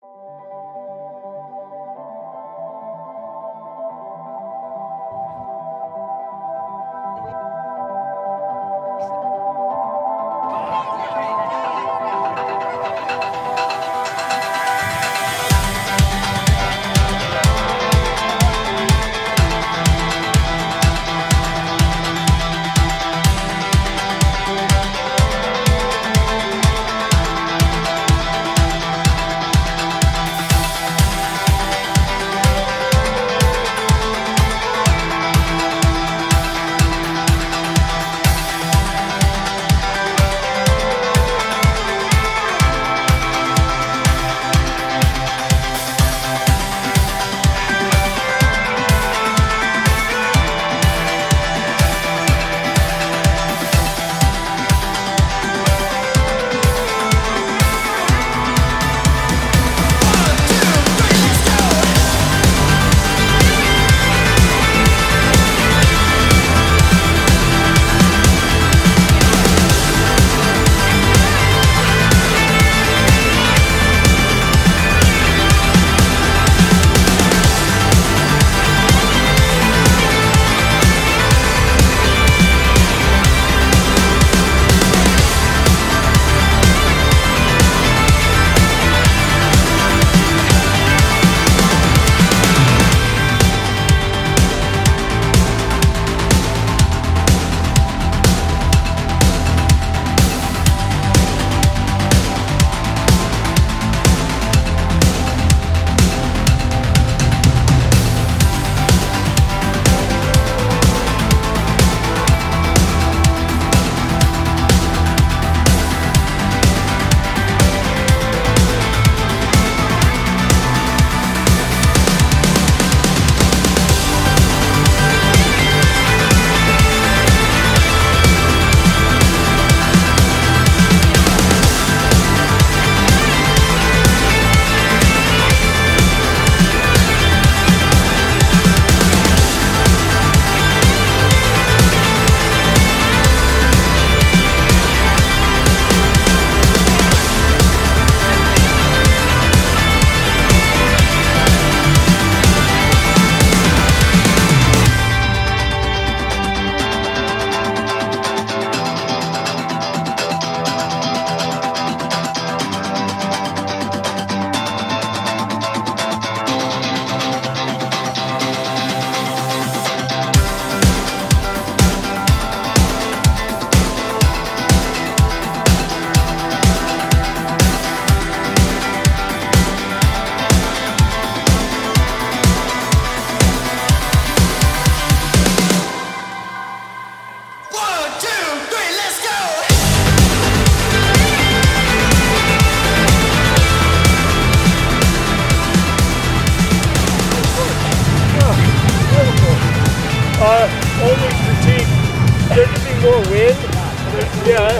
Only critique, there could be more wind. Yeah,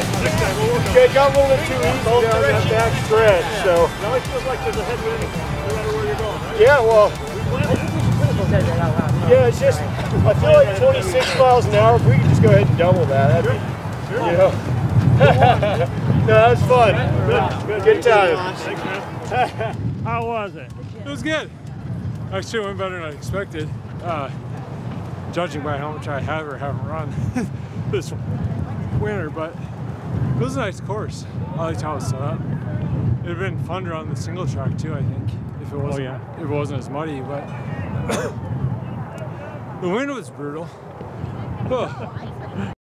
it got a little bit too easy down that back stretch. So It always feels like there's a headwind no matter where you're going, right? yeah, well, yeah, it's just, I feel like 26 miles an hour, if we could just go ahead and double that, that'd be, you know. No, that was fun. Good time. Thanks, man. How was it? It was good. Actually, it went better than I expected. Judging by how much I have or haven't run this winter, but it was a nice course. I liked how it was set up. It'd have been fun to run the single track too, I think, if it wasn't, if it wasn't as muddy, but the wind was brutal.